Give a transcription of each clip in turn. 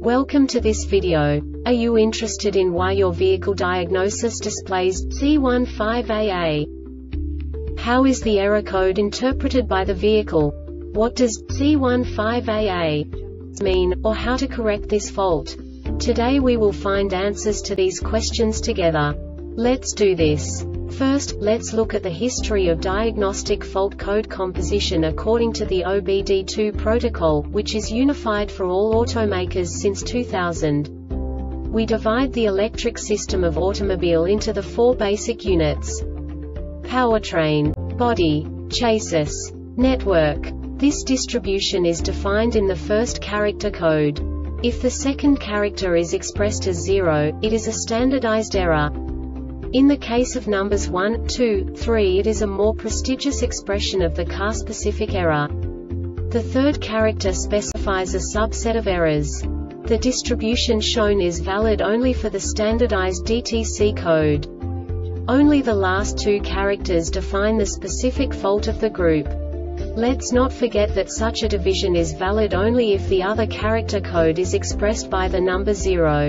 Welcome to this video. Are you interested in why your vehicle diagnosis displays C15AA? How is the error code interpreted by the vehicle? What does C15AA mean, or how to correct this fault? Today we will find answers to these questions together. Let's do this. First, let's look at the history of diagnostic fault code composition according to the OBD2 protocol, which is unified for all automakers since 2000. We divide the electric system of automobile into the four basic units: powertrain, body, chassis, network. This distribution is defined in the first character code. If the second character is expressed as 0, it is a standardized error. In the case of numbers 1, 2, 3, it is a more prestigious expression of the car-specific error. The third character specifies a subset of errors. The distribution shown is valid only for the standardized DTC code. Only the last two characters define the specific fault of the group. Let's not forget that such a division is valid only if the other character code is expressed by the number 0.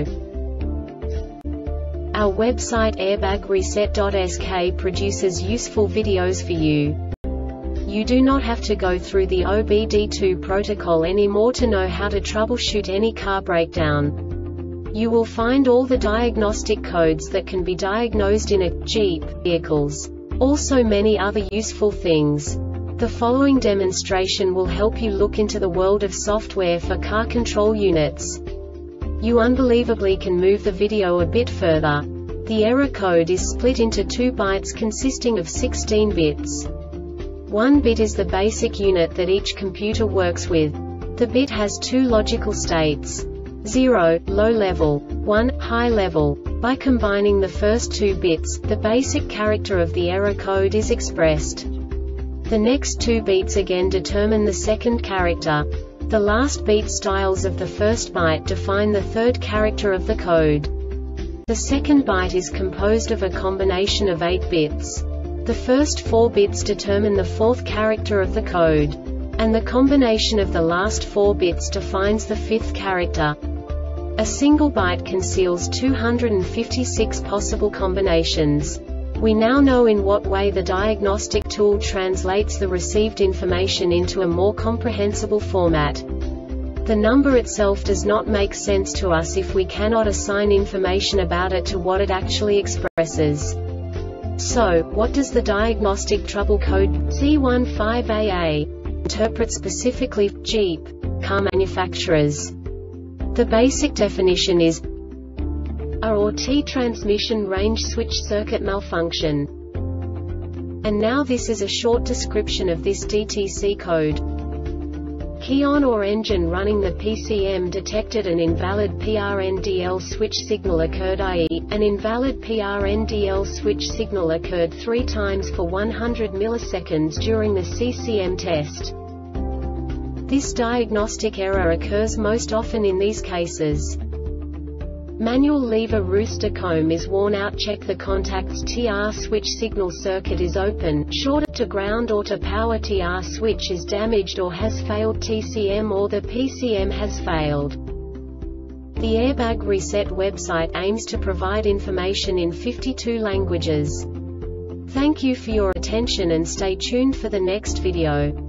Our website airbagreset.sk produces useful videos for you. You do not have to go through the OBD2 protocol anymore to know how to troubleshoot any car breakdown. You will find all the diagnostic codes that can be diagnosed in a Jeep vehicles. Also many other useful things. The following demonstration will help you look into the world of software for car control units. You unbelievably can move the video a bit further. The error code is split into 2 bytes consisting of 16 bits. 1 bit is the basic unit that each computer works with. The bit has 2 logical states: 0, low level, 1, high level. By combining the first 2 bits, the basic character of the error code is expressed. The next 2 beats again determine the second character. The last beat styles of the first byte define the third character of the code. The second byte is composed of a combination of 8 bits. The first 4 bits determine the fourth character of the code. And the combination of the last 4 bits defines the fifth character. A single byte conceals 256 possible combinations. We now know in what way the diagnostic tool translates the received information into a more comprehensible format. The number itself does not make sense to us if we cannot assign information about it to what it actually expresses. So, what does the diagnostic trouble code C15AA interpret specifically for Jeep car manufacturers? The basic definition is A or T transmission range switch circuit malfunction. And now this is a short description of this DTC code. Key on or engine running. The PCM detected an invalid PRNDL switch signal occurred, i.e., an invalid PRNDL switch signal occurred 3 times for 100 milliseconds during the CCM test. This diagnostic error occurs most often in these cases: manual lever rooster comb is worn out. Check the contacts. TR switch signal circuit is open, shorted to ground or to power. TR switch is damaged or has failed. TCM or the PCM has failed. The Airbag Reset website aims to provide information in 52 languages. Thank you for your attention and stay tuned for the next video.